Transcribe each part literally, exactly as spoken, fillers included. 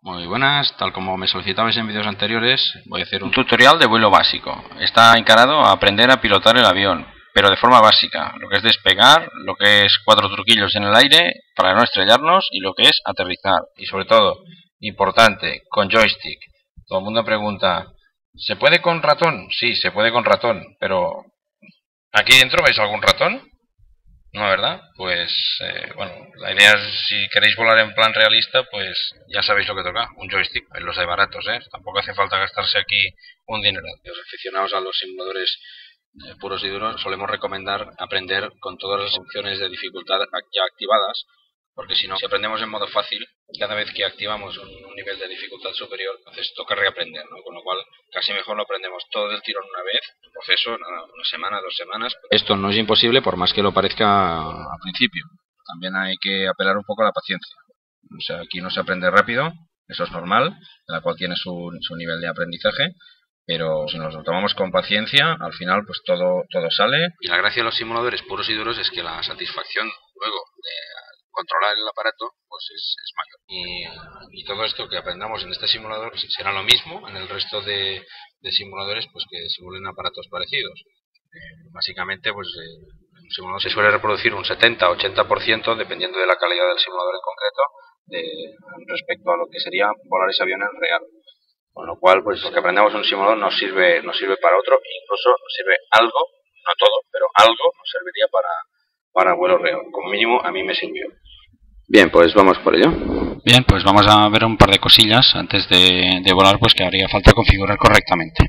Muy buenas, tal como me solicitabais en vídeos anteriores, voy a hacer un tutorial de vuelo básico. Está encarado a aprender a pilotar el avión, pero de forma básica, lo que es despegar, lo que es cuatro truquillos en el aire para no estrellarnos y lo que es aterrizar. Y sobre todo, importante, con joystick. Todo el mundo pregunta, ¿se puede con ratón? Sí, se puede con ratón, pero ¿aquí dentro veis algún ratón? No, ¿verdad? Pues, eh, bueno, la idea es, si queréis volar en plan realista, pues ya sabéis lo que toca, un joystick, los hay baratos, ¿eh? Tampoco hace falta gastarse aquí un dinero. Los aficionados a los simuladores eh, puros y duros solemos recomendar aprender con todas las opciones de dificultad ya activadas, porque si no, si aprendemos en modo fácil, cada vez que activamos un, un nivel de dificultad superior, entonces toca reaprender, ¿no? Con lo cual, casi mejor lo aprendemos todo del tirón una vez, un proceso, nada, una semana, dos semanas. Esto no es imposible por más que lo parezca al principio. También hay que apelar un poco a la paciencia. O sea, aquí no se aprende rápido, eso es normal, la cual tiene su, su nivel de aprendizaje, pero si nos lo tomamos con paciencia, al final pues todo, todo sale. Y la gracia de los simuladores puros y duros es que la satisfacción luego de controlar el aparato pues es, es mayor. Y, y todo esto que aprendamos en este simulador será lo mismo en el resto de, de simuladores pues que simulen aparatos parecidos. Eh, básicamente pues eh, un simulador se suele reproducir un setenta a ochenta por ciento dependiendo de la calidad del simulador en concreto de, respecto a lo que sería volar ese avión en real. Con lo cual, pues lo que aprendamos en un simulador nos sirve, nos sirve para otro, e incluso nos sirve algo, no todo, pero algo nos serviría para, para vuelo real. Como mínimo a mí me sirvió. Bien, pues vamos por ello. Bien, pues vamos a ver un par de cosillas antes de, de volar, pues que haría falta configurar correctamente.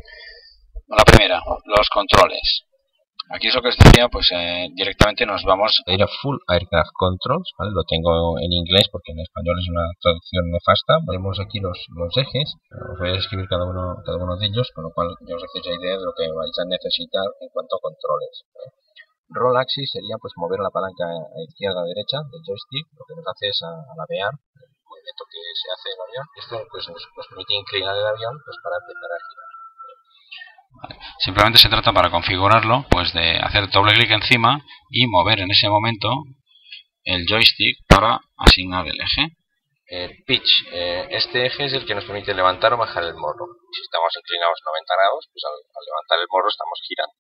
La primera, los controles. Aquí es lo que os decía, pues eh, directamente nos vamos a ir a Full Aircraft Controls, ¿vale? Lo tengo en inglés porque en español es una traducción nefasta. Vemos aquí los, los ejes, os voy a escribir cada uno, cada uno de ellos, con lo cual ya os hacéis la idea de lo que vais a necesitar en cuanto a controles, ¿vale? Roll Axis sería pues mover la palanca a izquierda a derecha del joystick, lo que nos hace es alabear el movimiento que se hace en el avión. Esto pues nos, nos permite inclinar el avión pues para empezar a girar. Vale. Simplemente se trata para configurarlo pues de hacer doble clic encima y mover en ese momento el joystick para asignar el eje. El pitch, eh, este eje es el que nos permite levantar o bajar el morro. Si estamos inclinados noventa grados, pues al, al levantar el morro estamos girando.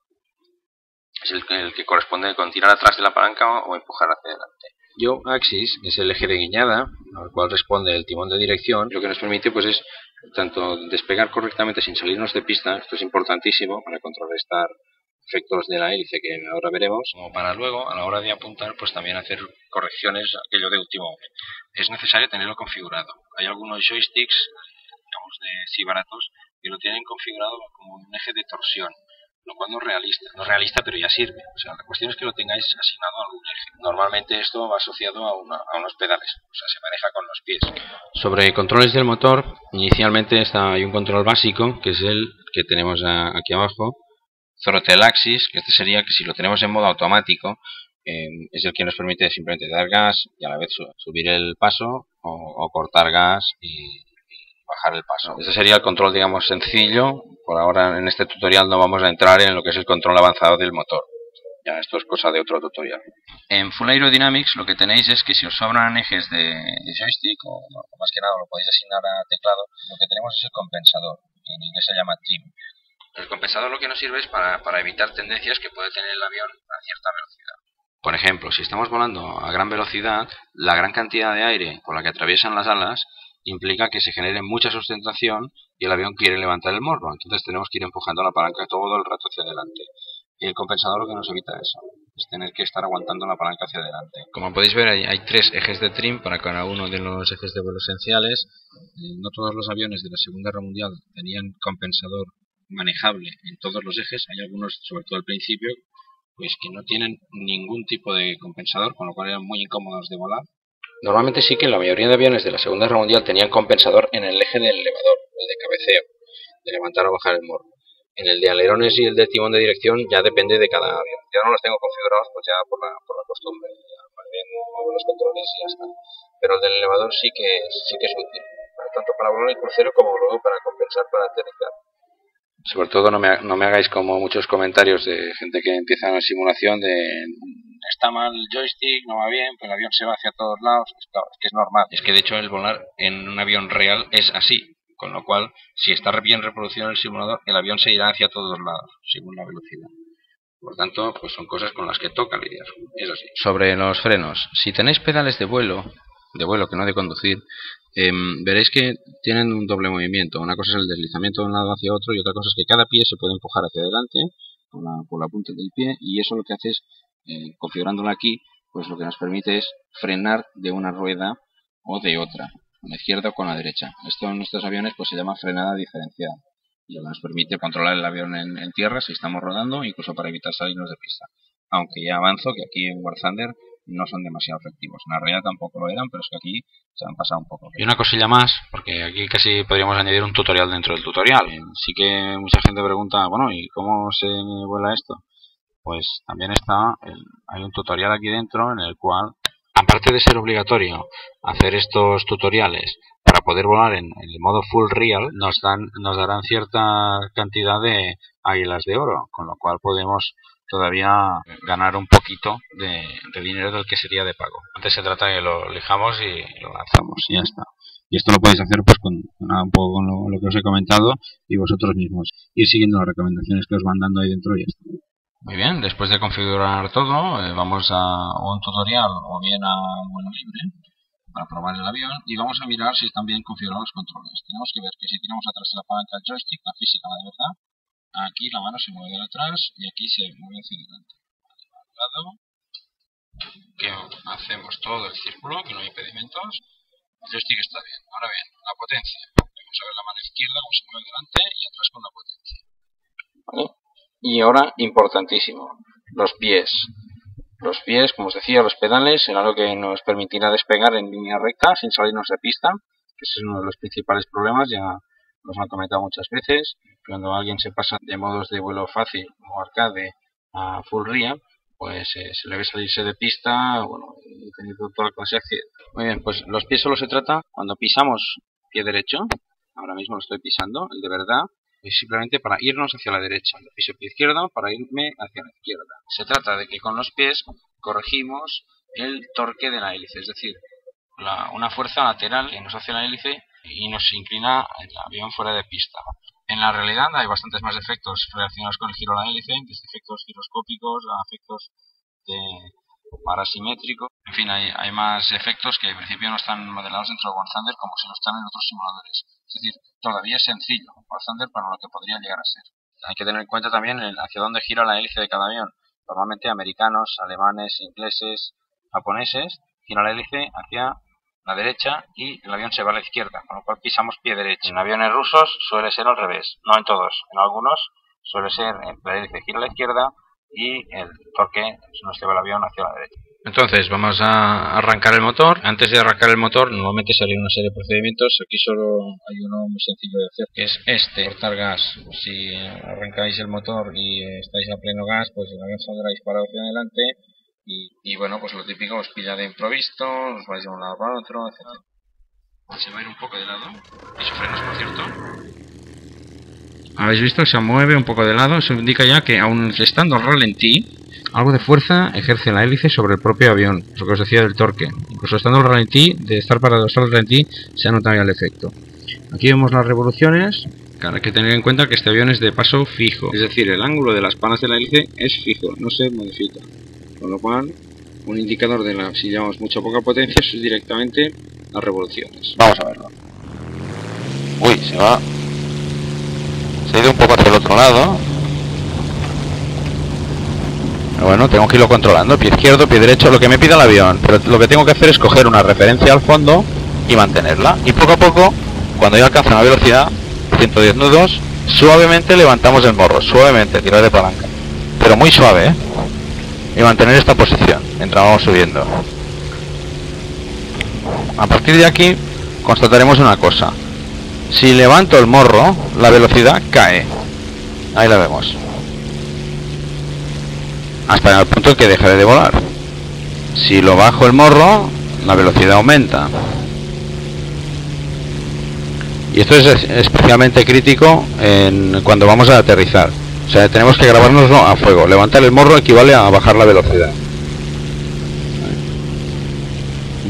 Es el que, el que corresponde con tirar atrás de la palanca o, o empujar hacia adelante. Yaw Axis es el eje de guiñada, al cual responde el timón de dirección. Lo que nos permite pues es tanto despegar correctamente sin salirnos de pista, esto es importantísimo para contrarrestar efectos de la hélice que ahora veremos, como para luego, a la hora de apuntar, pues también hacer correcciones, aquello de último momento. Es necesario tenerlo configurado. Hay algunos joysticks, digamos de sí baratos, que lo tienen configurado como un eje de torsión, lo cual no es realista, no es realista pero ya sirve. O sea, la cuestión es que lo tengáis asignado a algún eje. Normalmente esto va asociado a, una, a unos pedales, o sea, se maneja con los pies. Sobre controles del motor, inicialmente está, hay un control básico, que es el que tenemos a, aquí abajo, Throttle Axis, que este sería que si lo tenemos en modo automático, eh, es el que nos permite simplemente dar gas y a la vez su, subir el paso o, o cortar gas y bajar el paso. Ese sería el control, digamos, sencillo. Por ahora en este tutorial no vamos a entrar en lo que es el control avanzado del motor. Ya esto es cosa de otro tutorial. En Full Aerodynamics lo que tenéis es que si os sobran ejes de, de joystick, o, o más que nada lo podéis asignar a teclado, lo que tenemos es el compensador. En inglés se llama trim. El compensador lo que nos sirve es para, para evitar tendencias que puede tener el avión a cierta velocidad. Por ejemplo, si estamos volando a gran velocidad, la gran cantidad de aire por la que atraviesan las alas implica que se genere mucha sustentación y el avión quiere levantar el morro. Entonces tenemos que ir empujando la palanca todo el rato hacia adelante. Y el compensador lo que nos evita eso, es tener que estar aguantando la palanca hacia adelante. Como podéis ver, hay, hay tres ejes de trim para cada uno de los ejes de vuelo esenciales. No todos los aviones de la Segunda Guerra Mundial tenían compensador manejable en todos los ejes. Hay algunos, sobre todo al principio, pues que no tienen ningún tipo de compensador, con lo cual eran muy incómodos de volar. Normalmente sí que la mayoría de aviones de la Segunda Guerra Mundial tenían compensador en el eje del elevador, el de cabeceo, de levantar o bajar el morro. En el de alerones y el de timón de dirección ya depende de cada avión. Yo no los tengo configurados pues ya por la, por la costumbre, ya más bien muevo los controles y ya está. Pero el del elevador sí que, sí que es útil, tanto para volar el crucero como luego para compensar para aterrizar. Sobre todo no me, no me hagáis como muchos comentarios de gente que empieza en la simulación de está mal el joystick, no va bien, pues el avión se va hacia todos lados. Es, claro, es que es normal. Es que de hecho el volar en un avión real es así. Con lo cual, si está bien reproducido en el simulador, el avión se irá hacia todos lados, según la velocidad. Por tanto, pues son cosas con las que toca lidiar. Es así. Sobre los frenos, si tenéis pedales de vuelo, de vuelo que no de conducir, eh, veréis que tienen un doble movimiento. Una cosa es el deslizamiento de un lado hacia otro y otra cosa es que cada pie se puede empujar hacia adelante por la, por la punta del pie, y eso lo que hace es, eh, configurándolo aquí, pues lo que nos permite es frenar de una rueda o de otra, con la izquierda o con la derecha. Esto en nuestros aviones pues se llama frenada diferencial, y nos permite controlar el avión en, en tierra si estamos rodando, incluso para evitar salirnos de pista. Aunque ya avanzo que aquí en War Thunder no son demasiado efectivos. En la realidad tampoco lo eran, pero es que aquí se han pasado un poco. Y una cosilla más, porque aquí casi podríamos añadir un tutorial dentro del tutorial. Sí que mucha gente pregunta, bueno, ¿y cómo se vuela esto? Pues también está, el, hay un tutorial aquí dentro en el cual, aparte de ser obligatorio hacer estos tutoriales para poder volar en, en el modo full real, nos dan nos darán cierta cantidad de águilas de oro, con lo cual podemos todavía ganar un poquito de, de dinero del que sería de pago. Antes se trata de que lo elijamos y lo lanzamos y ya está. Y esto lo podéis hacer pues con, con un poco con lo, lo que os he comentado, y vosotros mismos ir siguiendo las recomendaciones que os van dando ahí dentro y ya está. Muy bien, después de configurar todo, eh, vamos a un tutorial o bien a vuelo libre para probar el avión, y vamos a mirar si están bien configurados los controles. Tenemos que ver que si tiramos atrás de la palanca del joystick, la física, la de verdad, aquí la mano se mueve de atrás y aquí se mueve hacia adelante. Al lado, que hacemos todo el círculo, que no hay impedimentos. El joystick está bien. Ahora bien, la potencia. Vamos a ver la mano izquierda cómo se mueve delante y atrás con la potencia. ¿Vale? Y ahora, importantísimo, los pies. Los pies, como os decía, los pedales será lo que nos permitirá despegar en línea recta sin salirnos de pista, que ese es uno de los principales problemas, ya nos han comentado muchas veces. Cuando alguien se pasa de modos de vuelo fácil o arcade a full real, pues eh, se le ve salirse de pista, bueno, y tener toda clase de accidentes. Muy bien, pues los pies solo se trata cuando pisamos pie derecho. Ahora mismo lo estoy pisando, el de verdad. Es simplemente para irnos hacia la derecha. Lo piso pie izquierdo para irme hacia la izquierda. Se trata de que con los pies corregimos el torque de la hélice, es decir, la, una fuerza lateral que nos hace la hélice y nos inclina el avión fuera de pista. En la realidad hay bastantes más efectos relacionados con el giro de la hélice, desde efectos giroscópicos a efectos de parasimétricos. En fin, hay, hay más efectos que en principio no están modelados dentro de War Thunder como si lo están en otros simuladores. Es decir, todavía es sencillo War Thunder para lo que podría llegar a ser. Hay que tener en cuenta también el, hacia dónde gira la hélice de cada avión. Normalmente americanos, alemanes, ingleses, japoneses giran la hélice hacia la derecha y el avión se va a la izquierda, con lo cual pisamos pie derecho. En aviones rusos suele ser al revés, no en todos, en algunos suele ser la hélice gira a la izquierda y el torque nos lleva el avión hacia la derecha. Entonces vamos a arrancar el motor. Antes de arrancar el motor normalmente salen una serie de procedimientos. Aquí solo hay uno muy sencillo de hacer, que es este, cortar gas. Si arrancáis el motor y estáis a pleno gas, pues el avión saldrá disparado hacia adelante y, y bueno, pues lo típico, os pilla de improviso, os vais de un lado para otro, etcétera. Se va a ir un poco de lado, y su frenos, por cierto. ¿Habéis visto? Se mueve un poco de lado. Eso indica ya que aun estando al ralentí, algo de fuerza ejerce la hélice sobre el propio avión, lo que os decía del torque. Incluso estando al ralentí, de estar parado hasta el ralentí, se ha notado ya el efecto. Aquí vemos las revoluciones. Hay que tener en cuenta que este avión es de paso fijo, es decir, el ángulo de las palas de la hélice es fijo, no se modifica. Con lo cual, un indicador de la, si llevamos mucha o poca potencia, es directamente las revoluciones. Vamos a verlo. Uy, se va. Se ha ido un poco hacia el otro lado. Bueno, tengo que irlo controlando, pie izquierdo, pie derecho, lo que me pida el avión, pero lo que tengo que hacer es coger una referencia al fondo y mantenerla, y poco a poco, cuando ya alcanza una velocidad, ciento diez nudos, suavemente levantamos el morro, suavemente, tirar de palanca, pero muy suave, ¿eh? Y mantener esta posición, mientras vamos subiendo. A partir de aquí, constataremos una cosa, si levanto el morro, la velocidad cae, ahí la vemos. Hasta el punto en que dejaré de volar. Si lo bajo el morro, la velocidad aumenta. Y esto es especialmente crítico en cuando vamos a aterrizar. O sea, tenemos que grabárnoslo a fuego. Levantar el morro equivale a bajar la velocidad.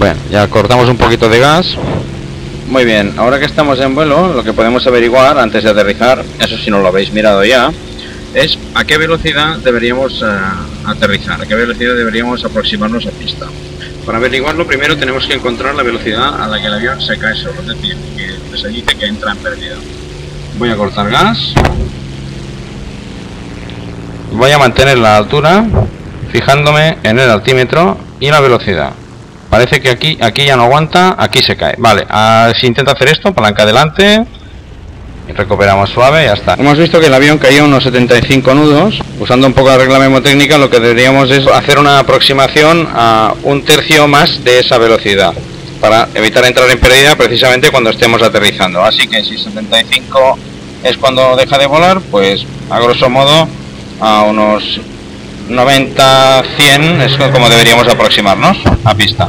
Bueno, ya cortamos un poquito de gas. Muy bien, ahora que estamos en vuelo, lo que podemos averiguar antes de aterrizar, eso si no lo habéis mirado ya, es a qué velocidad deberíamos uh, aterrizar, a qué velocidad deberíamos aproximarnos a pista. Para averiguarlo, primero tenemos que encontrar la velocidad a la que el avión se cae solo, es decir, que se dice que entra en pérdida. Voy a cortar gas. Voy a mantener la altura, fijándome en el altímetro y la velocidad. Parece que aquí, aquí ya no aguanta, aquí se cae. Vale, a, si intento hacer esto, palanca adelante. Y recuperamos suave, ya está. Hemos visto que el avión caía unos setenta y cinco nudos. Usando un poco la regla mnemotécnica, lo que deberíamos es hacer una aproximación a un tercio más de esa velocidad, para evitar entrar en pérdida precisamente cuando estemos aterrizando. Así que si setenta y cinco es cuando deja de volar, pues a grosso modo a unos noventa a cien es como deberíamos aproximarnos a pista.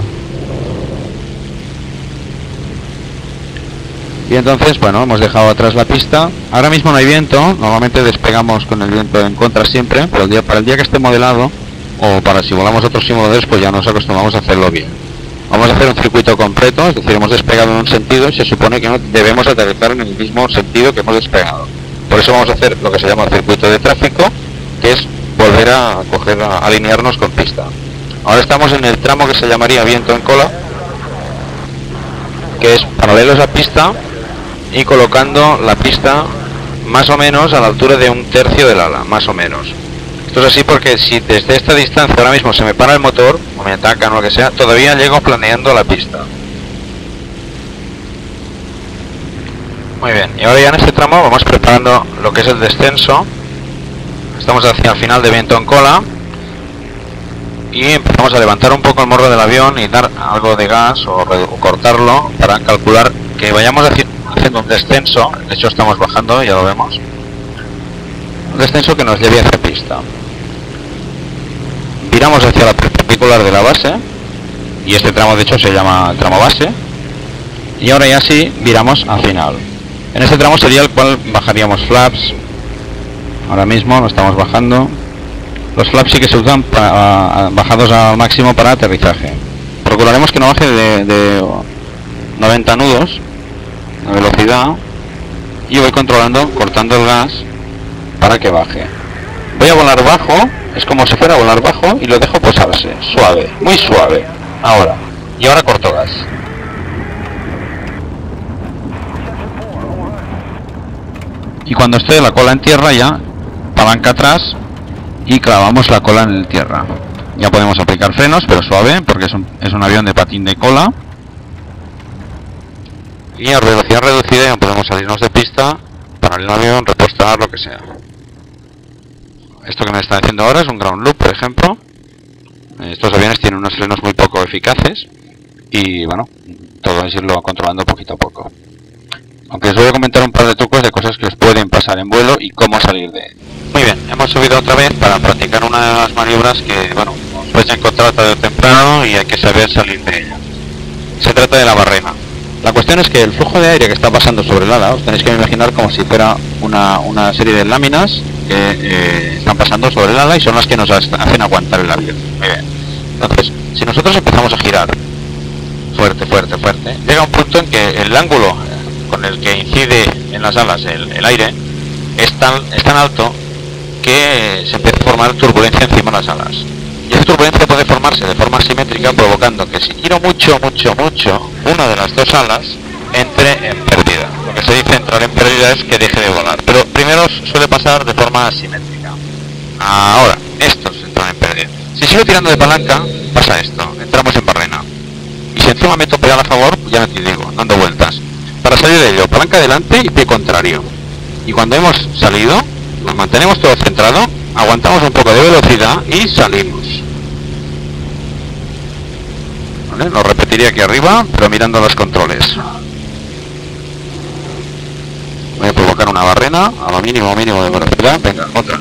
Y entonces, bueno, hemos dejado atrás la pista. Ahora mismo no hay viento, normalmente despegamos con el viento en contra siempre, pero el día, para el día que esté modelado, o para si volamos otros simuladores, pues ya nos acostumbramos a hacerlo bien. Vamos a hacer un circuito completo, es decir, hemos despegado en un sentido y se supone que no debemos aterrizar en el mismo sentido que hemos despegado. Por eso vamos a hacer lo que se llama el circuito de tráfico, que es volver a coger, a alinearnos con pista. Ahora estamos en el tramo que se llamaría viento en cola, que es paralelos a pista y colocando la pista más o menos a la altura de un tercio del ala, más o menos. Esto es así porque si desde esta distancia ahora mismo se me para el motor, o me atacan o lo que sea, todavía llego planeando la pista. Muy bien, y ahora ya en este tramo vamos preparando lo que es el descenso. Estamos hacia el final de viento en cola y empezamos a levantar un poco el morro del avión y dar algo de gas o, o cortarlo para calcular que vayamos haciendo un descenso. De hecho estamos bajando, ya lo vemos, un descenso que nos lleve hacia pista. Viramos hacia la perpendicular de la base y este tramo de hecho se llama tramo base, y ahora ya sí viramos a final. En este tramo sería el cual bajaríamos flaps. Ahora mismo lo estamos bajando. Los flaps sí que se usan para, bajados al máximo para aterrizaje. Procuraremos que no baje de, de noventa nudos la velocidad, y voy controlando, cortando el gas para que baje. Voy a volar bajo, es como si fuera a volar bajo, y lo dejo posarse, suave, muy suave. Ahora, y ahora corto gas. Y cuando esté la cola en tierra ya, palanca atrás y clavamos la cola en tierra. Ya podemos aplicar frenos, pero suave, porque es un, es un avión de patín de cola. Y a velocidad reducida ya podemos salirnos de pista para el avión, repostar, lo que sea. Esto que me está haciendo ahora es un ground loop, por ejemplo. Estos aviones tienen unos frenos muy poco eficaces y bueno, todo es irlo controlando poquito a poco. Aunque os voy a comentar un par de trucos de cosas que os pueden pasar en vuelo y cómo salir de él. Muy bien, hemos subido otra vez para practicar una de las maniobras que, bueno, os vais a encontrar tarde o temprano y hay que saber salir de ella. Se trata de la barrena. La cuestión es que el flujo de aire que está pasando sobre el ala, os tenéis que imaginar como si fuera una, una serie de láminas que eh, están pasando sobre el ala y son las que nos hacen aguantar el avión. Muy bien. Entonces, si nosotros empezamos a girar fuerte, fuerte, fuerte, llega un punto en que el ángulo con el que incide en las alas el, el aire es tan, es tan alto que se empieza a formar turbulencia encima de las alas. Y esa turbulencia puede formarse de forma asimétrica, provocando que si giro mucho, mucho, mucho, una de las dos alas entre en pérdida. Lo que se dice entrar en pérdida es que deje de volar, pero primero suele pasar de forma asimétrica. Ahora, estos entran en pérdida. Si sigo tirando de palanca, pasa esto, entramos en barrena. Y si encima meto pedal a favor, ya no te digo, dando vueltas. Para salir de ello, palanca adelante y pie contrario. Y cuando hemos salido, nos mantenemos todo centrado, aguantamos un poco de velocidad y salimos. ¿Vale? Lo repetiría aquí arriba, pero mirando los controles. Voy a provocar una barrena a lo mínimo mínimo de velocidad. Venga, otra.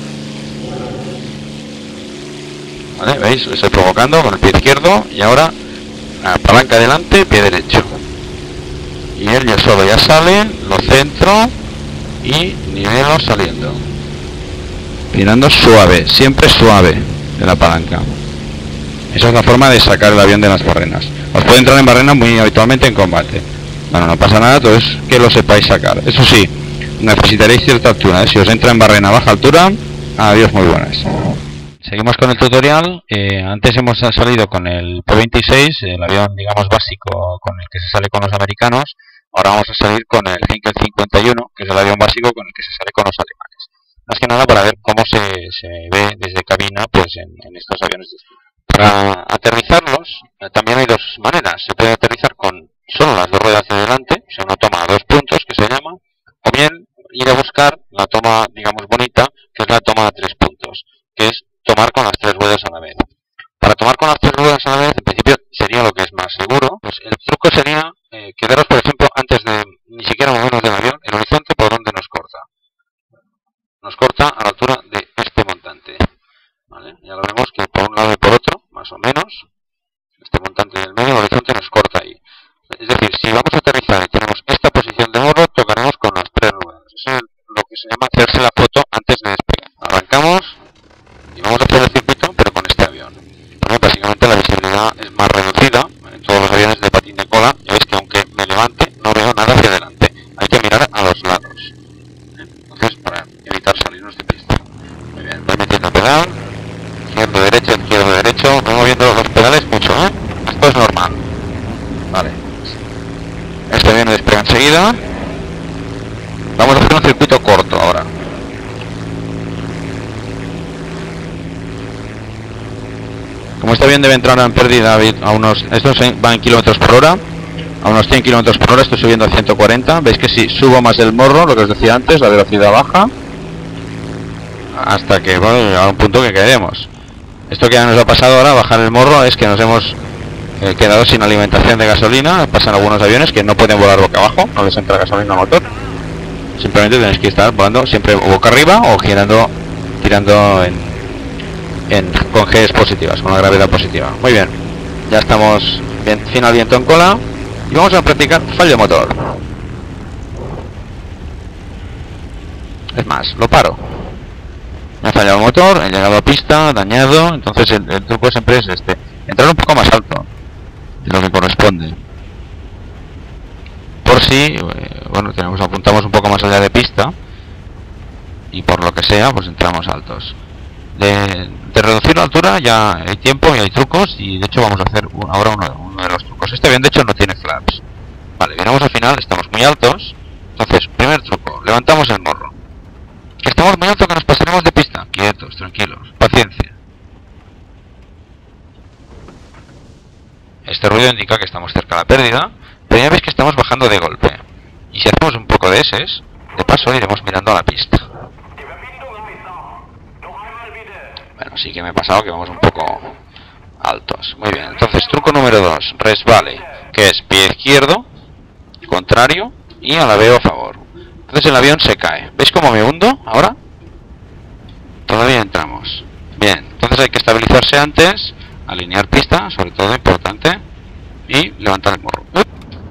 ¿Vale? ¿Veis? Lo estoy provocando con el pie izquierdo y ahora palanca adelante, pie derecho. Y él ya solo ya sale, lo centro y nivelo saliendo. Mirando suave, siempre suave de la palanca. Esa es la forma de sacar el avión de las barrenas. os puede entrar en barrena muy habitualmente en combate. Bueno, no pasa nada, todo es que lo sepáis sacar. Eso sí, necesitaréis cierta altura, ¿eh? Si os entra en barrena a baja altura, adiós muy buenas. Seguimos con el tutorial. Eh, antes hemos salido con el P veintiséis, el avión digamos básico con el que se sale con los americanos. Ahora vamos a salir con el Heinkel cincuenta y uno, que es el avión básico con el que se sale con los alemanes. Más que nada para ver cómo se, se ve desde cabina pues en, en estos aviones distintos. Para aterrizarlos eh, también hay dos maneras. Se puede aterrizar con solo las dos ruedas de delante, o sea, una toma a dos puntos que se llama, o bien ir a buscar la toma digamos bonita, que es la toma a tres puntos, que es tomar con las tres ruedas a la vez. Para tomar con las tres ruedas a la vez, en principio sería lo que es más seguro. Pues el truco sería eh, quedaros, por ejemplo, antes de ni siquiera movernos del avión, el horizonte por donde nos corta. Nos corta a la altura de este montante. ¿Vale? Ya lo vemos que por un lado y por otro, más o menos, este montante del medio, el horizonte nos corta ahí. Es decir, si vamos a aterrizar y tenemos esta posición de morro, tocaremos con las tres ruedas. Eso es lo que se llama hacerse la foto antes de despegar. Arrancamos y vamos a hacer el circuito, pero con este avión. Bueno, básicamente la visibilidad es más reducida. En todos los aviones de patín de cola, ya veis que aunque me levante, no veo nada hacia adelante. Hay que mirar a los lados. Entonces, para evitar salirnos de pista. Muy bien, voy metiendo el pedal. Izquierdo, derecho, izquierdo, derecho. Voy moviendo los pedales mucho, ¿eh? Esto es normal. Vale. Este avión despega enseguida. Vamos a hacer un circuito corto ahora. Como este avión debe entrar en pérdida a unos... Estos van en kilómetros por hora. A unos cien kilómetros por hora, estoy subiendo a ciento cuarenta. Veis que si subo más el morro, lo que os decía antes, la velocidad baja. Hasta que, bueno, a un punto que quedemos. Esto que ya nos ha pasado ahora, bajar el morro, es que nos hemos eh, quedado sin alimentación de gasolina. Pasan algunos aviones que no pueden volar boca abajo, no les entra gasolina al motor. Simplemente tenéis que estar volando siempre boca arriba o girando, tirando en, en, con Gs positivas, con la gravedad positiva. Muy bien, ya estamos bien, final viento en cola y vamos a practicar fallo motor. Es más, lo paro. Me ha fallado el motor, he llegado a pista, dañado, entonces el, el truco siempre es este, entrar un poco más alto de lo que corresponde. Por si, eh, bueno, tenemos, apuntamos un poco más allá de pista y por lo que sea, pues entramos altos. De, de reducir la altura ya hay tiempo y hay trucos y de hecho vamos a hacer un, ahora uno, uno de los trucos. Este avión de hecho no tiene flaps. Vale, llegamos al final, estamos muy altos, entonces, primer truco, levantamos el morro. Que estamos muy alto, que nos pasaremos de pista. Quietos, tranquilos, paciencia. Este ruido indica que estamos cerca de la pérdida, pero ya veis que estamos bajando de golpe. Y si hacemos un poco de eses, de paso iremos mirando a la pista. Bueno, sí que me he pasado que vamos un poco altos. Muy bien, entonces truco número dos, resbale, que es pie izquierdo, contrario y a la veo a favor. Entonces el avión se cae. ¿Veis cómo me hundo ahora? Todavía entramos. Bien, entonces hay que estabilizarse antes, alinear pista, sobre todo importante, y levantar el morro. ¡Up!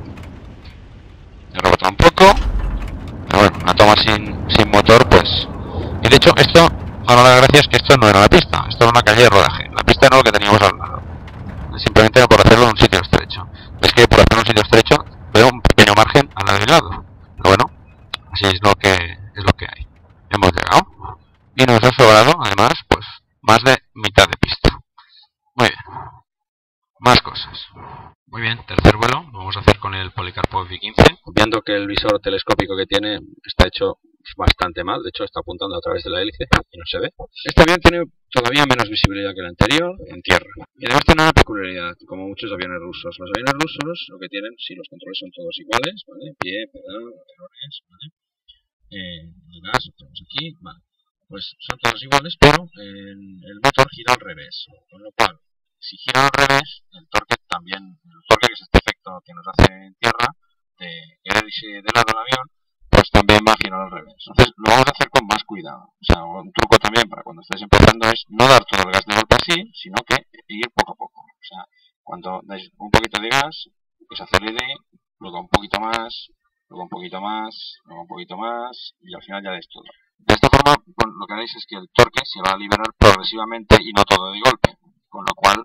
He rebotado un poco. Pero bueno, una toma sin, sin motor, pues... Y de hecho, esto, ahora la gracia es que esto no era la pista, esto era una calle de rodaje. La pista no es lo que teníamos al lado. Simplemente era por hacerlo en un sitio estrecho. ¿Ves que por hacerlo en un sitio estrecho veo un pequeño margen al lado y lado? Pero bueno, así es lo que es lo que hay. Hemos llegado y nos ha sobrado además pues más de mitad de pista. Muy bien, más cosas. Muy bien, tercer vuelo lo vamos a hacer con el Policarpo F quince, viendo que el visor telescópico que tiene está hecho bastante mal, de hecho está apuntando a través de la hélice y no se ve. Este avión tiene todavía menos visibilidad que el anterior en tierra y además tiene una peculiaridad, como muchos aviones rusos. Los aviones rusos lo que tienen, si los controles son todos iguales, ¿vale? Pie, pedal, alerones, ¿vale? Eh, el gas, lo tenemos aquí, vale. Pues son todos iguales, pero eh, el motor gira al revés, con lo cual, si gira al revés, el torque también, el torque que es este efecto que nos hace en tierra, de querer irse de lado el avión, pues también va a girar al revés. Entonces lo vamos a hacer con más cuidado. O sea, un truco también para cuando estáis empezando es no dar todo el gas de golpe así, sino que ir poco a poco. O sea, cuando dais un poquito de gas, pues hacerle de, luego un poquito más, luego un poquito más, luego un poquito más, y al final ya dais todo. De esta forma, lo que haréis es que el torque se va a liberar progresivamente y no todo de golpe, con lo cual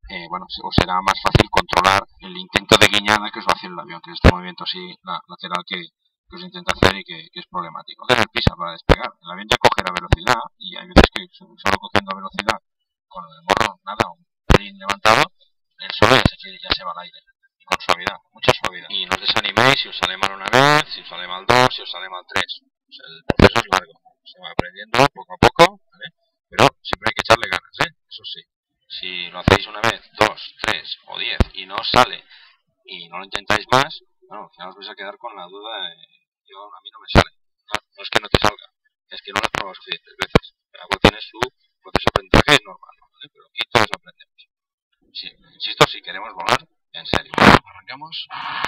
eh, bueno, os será más fácil controlar el intento de guiñada que os va a hacer el avión, que es este movimiento así la, lateral que, que os intenta hacer y que, que es problemático. Entonces el pisa para despegar, el avión ya cogerá velocidad y hay veces que solo cogiendo velocidad con el morro, nada, un pelín levantado, el solo ya se, ya se va al aire. Con suavidad, mucha suavidad. Y no os desaniméis si os sale mal una vez, si os sale mal dos, si os sale mal tres. O sea, el proceso es largo, se va aprendiendo poco a poco, ¿vale? Pero siempre hay que echarle ganas, ¿eh? Eso sí. Si lo hacéis una vez, dos, tres o diez y no os sale y no lo intentáis más, bueno, al final os vais a quedar con la duda de, yo, a mí no me sale. No, no es que no te salga, es que no lo has probado suficientes veces. Cada cual tiene su proceso de aprendizaje normal, ¿vale? Pero aquí todos aprendemos. Sí, insisto, si queremos volar, en serio. Arrancamos.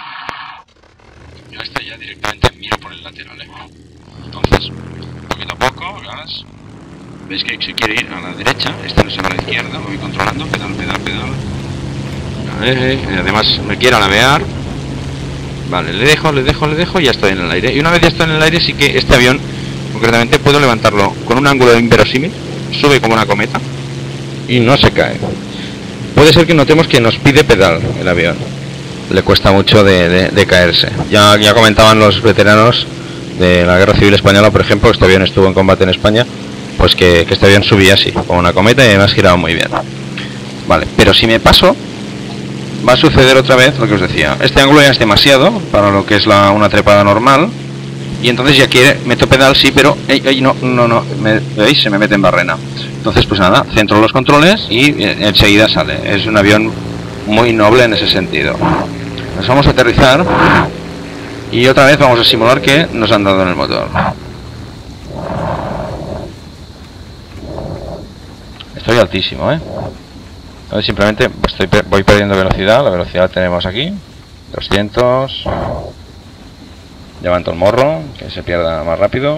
Yo esta ya directamente miro por el lateral, ¿eh? Entonces, poquito a poco, gas. Veis que se quiere ir a la derecha, este no se va a la izquierda, lo voy controlando, pedal, pedal, pedal. Eh, eh, además me quiere alabear. Vale, le dejo, le dejo, le dejo y ya estoy en el aire. Y una vez ya estoy en el aire, sí que este avión, concretamente, puedo levantarlo con un ángulo inverosímil, sube como una cometa y no se cae. Puede ser que notemos que nos pide pedal el avión. Le cuesta mucho de, de, de caerse. Ya, ya comentaban los veteranos de la Guerra Civil Española, por ejemplo, este avión estuvo en combate en España, pues que, que este avión subía así, como una cometa y además giraba muy bien. Vale, pero si me paso, va a suceder otra vez lo que os decía. Este ángulo ya es demasiado para lo que es la, una trepada normal. Y entonces ya quiere, meto pedal, sí, pero ey, ey, no, no, no, me, ¿veis? Se me mete en barrena. Entonces, pues nada, centro los controles y eh, enseguida sale. Es un avión muy noble en ese sentido. Nos vamos a aterrizar y otra vez vamos a simular que nos han dado en el motor. Estoy altísimo, ¿eh? Entonces simplemente estoy, voy perdiendo velocidad. La velocidad la tenemos aquí, doscientos. Levanto el morro, que se pierda más rápido.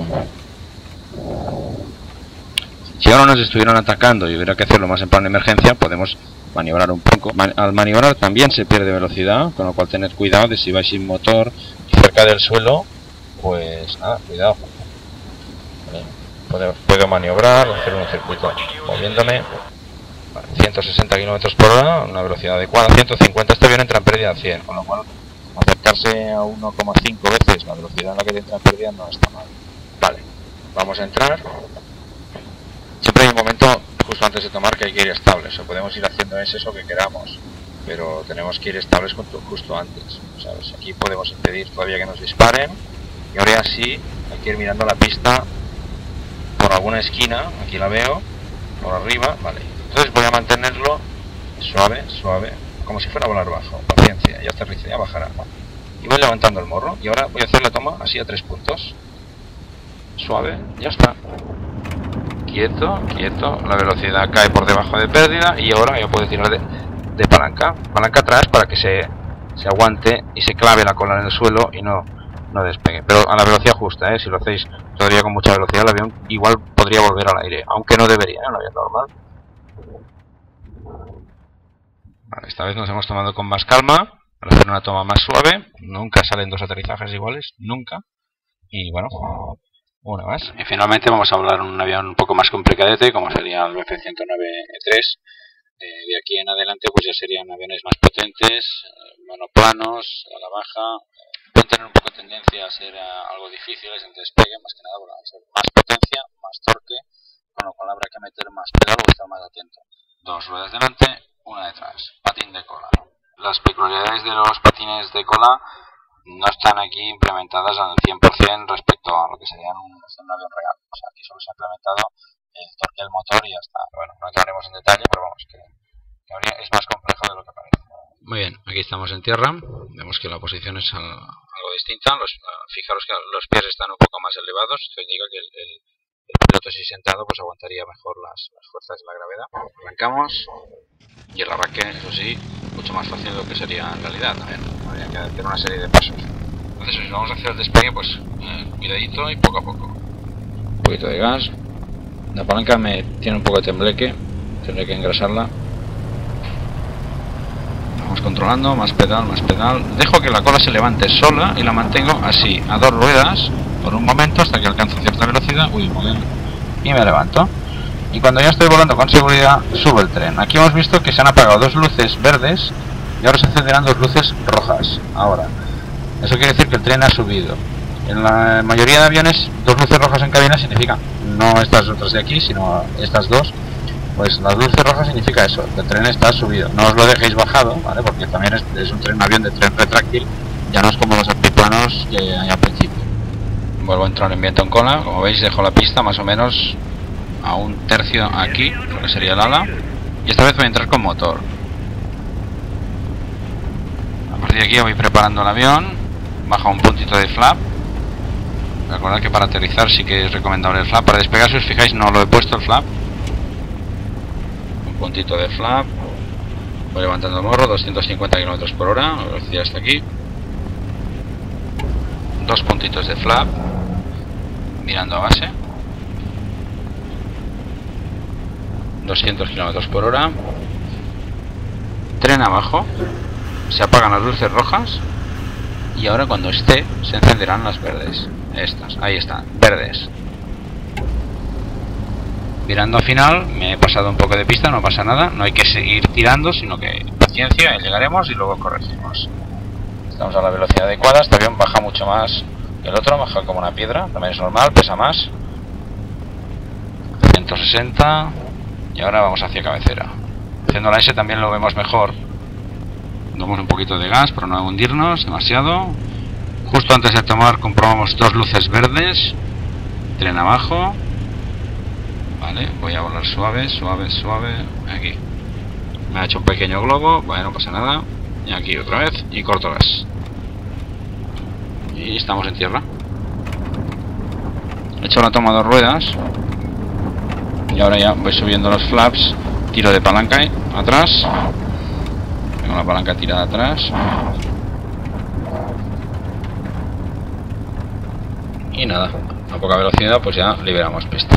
Si ahora nos estuvieran atacando y hubiera que hacerlo más en plan de emergencia, podemos maniobrar un poco. Al maniobrar también se pierde velocidad, con lo cual tened cuidado de si vais sin motor y cerca del suelo, pues nada, cuidado. Vale. Puedo, puedo maniobrar, hacer un circuito moviéndome. Vale, ciento sesenta kilómetros por hora, una velocidad adecuada. ciento cincuenta, este avión entra en pérdida a cien, con lo cual acercarse a uno coma cinco veces la velocidad en la que te entra en pérdida no está mal. Vale, vamos a entrar. Siempre hay un momento justo antes de tomar que hay que ir estables, o podemos ir haciendo ese eso que queramos, pero tenemos que ir estables justo antes, ¿sabes? Aquí podemos impedir todavía que nos disparen, y ahora ya sí hay que ir mirando la pista por alguna esquina, aquí la veo, por arriba, vale. Entonces voy a mantenerlo suave, suave, como si fuera a volar bajo, paciencia, ya aterriza, ya bajará. Y voy levantando el morro, y ahora voy a hacer la toma así a tres puntos. Suave, ya está. Quieto, quieto, la velocidad cae por debajo de pérdida y ahora ya puedo tirar de, de palanca. Palanca atrás para que se, se aguante y se clave la cola en el suelo y no, no despegue. Pero a la velocidad justa, ¿eh? Si lo hacéis todavía con mucha velocidad, el avión igual podría volver al aire, aunque no debería, ¿eh? Un avión normal. Vale, esta vez nos hemos tomado con más calma para hacer una toma más suave. Nunca salen dos aterrizajes iguales, nunca. Y bueno, una más. Y finalmente vamos a hablar de un avión un poco más complicadete, como sería el F ciento nueve E tres. Eh, de aquí en adelante pues ya serían aviones más potentes, eh, monoplanos, a la baja. Eh, pueden tener un poco de tendencia a ser uh, algo difíciles en despegue, más que nada por ser más potencia, más torque, con lo cual habrá que meter más pedal o estar más atento. Dos ruedas delante, una detrás, patín de cola. Las peculiaridades de los patines de cola no están aquí implementadas al cien por cien respecto a lo que sería un, un avión real. O sea, aquí solo se ha implementado el torque del motor y ya está. Bueno, no entraremos en detalle, pero vamos, que, que habría, es más complejo de lo que parece. Muy bien, aquí estamos en tierra. Vemos que la posición es al, algo distinta. Los, fijaros que los pies están un poco más elevados. Esto indica que el, el, el piloto, si sentado, pues aguantaría mejor las, las fuerzas de la gravedad. Arrancamos. Y el arranque, eso sí, mucho más fácil de lo que sería en realidad también. Habría que hacer una serie de pasos. Entonces, si vamos a hacer el despegue, pues eh, cuidadito y poco a poco. Un poquito de gas. La palanca me tiene un poco de tembleque, tendré que engrasarla. Vamos controlando, más pedal, más pedal. Dejo que la cola se levante sola y la mantengo así, a dos ruedas, por un momento, hasta que alcanzo cierta velocidad. Uy, muy bien. Y me levanto. y cuando ya estoy volando con seguridad subo el tren. Aquí hemos visto que se han apagado dos luces verdes y ahora se encenderán dos luces rojas. Ahora, eso quiere decir que el tren ha subido. En la mayoría de aviones, dos luces rojas en cabina significa no estas otras de aquí, sino estas dos. Pues las luces rojas significa eso, que el tren está subido. No os lo dejéis bajado, ¿vale? Porque también es, es un tren, un avión de tren retráctil, ya no es como los altiplanos que hay al principio. Vuelvo a entrar en viento en cola. Como veis, dejo la pista más o menos a un tercio aquí, lo que sería el ala, y esta vez voy a entrar con motor. A partir de aquí voy preparando el avión, bajo un puntito de flap. Recordad que para aterrizar sí que es recomendable el flap. Para despegar, si os fijáis, no lo he puesto el flap. Un puntito de flap. Voy levantando el morro, doscientos cincuenta kilómetros por hora, la velocidad hasta aquí. Dos puntitos de flap, mirando a base. doscientos kilómetros por hora. Tren abajo. Se apagan las luces rojas. Y ahora cuando esté, se encenderán las verdes. Estas, ahí están, verdes. Virando a final, me he pasado un poco de pista, no pasa nada. No hay que seguir tirando, sino que paciencia, llegaremos y luego corregimos. Estamos a la velocidad adecuada. Este avión baja mucho más que el otro, baja como una piedra, también es normal, pesa más. ciento sesenta. Y ahora vamos hacia cabecera. Haciendo la S también lo vemos mejor. Damos un poquito de gas para no hundirnos demasiado. Justo antes de tomar comprobamos dos luces verdes. Tren abajo. Vale, voy a volar suave, suave, suave. Aquí. Me ha hecho un pequeño globo. Bueno, no pasa nada. Y aquí otra vez. Y corto gas. Y estamos en tierra. He hecho la toma de ruedas. Y ahora ya voy subiendo los flaps. Tiro de palanca atrás. Tengo la palanca tirada atrás. Y nada, a poca velocidad pues ya liberamos pista.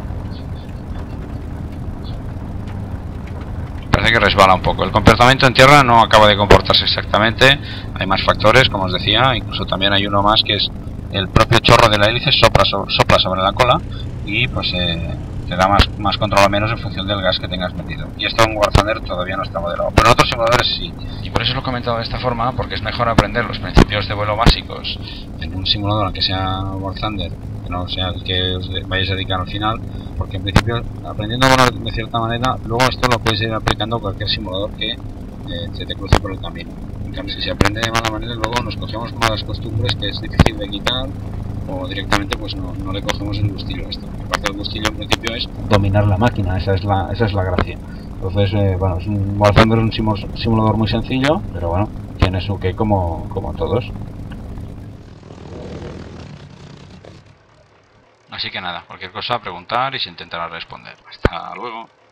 Parece que resbala un poco. El comportamiento en tierra no acaba de comportarse exactamente. Hay más factores, como os decía. Incluso también hay uno más, que es el propio chorro de la hélice sopla, so, sopla sobre la cola. Y pues eh, te da más, más control o menos en función del gas que tengas metido. Y esto en War Thunder todavía no está modelado, pero en otros simuladores sí. Y por eso lo he comentado de esta forma, porque es mejor aprender los principios de vuelo básicos en un simulador, aunque sea War Thunder, que no sea el que os vayáis a dedicar al final, porque en principio, aprendiendo a volar de cierta manera, luego esto lo puedes ir aplicando a cualquier simulador que eh, se te cruce por el camino. En cambio, si se aprende de mala manera, luego nos cogemos malas costumbres que es difícil de quitar, o directamente pues no, no le cogemos el gustillo a esto. Aparte del gustillo, en principio es dominar la máquina, esa es la, esa es la gracia. Entonces, eh, bueno, es un, War Thunder es un simu simulador muy sencillo, pero bueno, tiene su qué como, como todos. Así que nada, cualquier cosa, preguntar y se intentará responder. Hasta luego.